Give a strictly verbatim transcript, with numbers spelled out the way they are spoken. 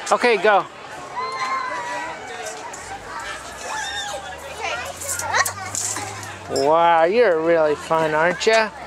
Okay, go. Wow, you're really fun, aren't you?